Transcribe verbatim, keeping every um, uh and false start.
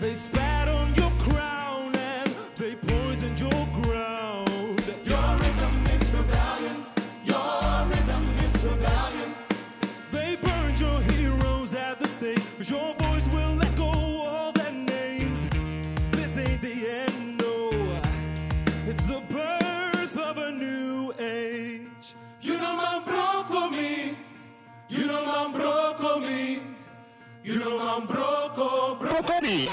They spat on your crown and they poisoned your ground. Your rhythm is rebellion. Your rhythm is rebellion. They burned your heroes at the stake, but your voice will echo all their names. This ain't the end, no. It's the birth of a new age. You know man broke me. You know man broke me. You know man broke broke me.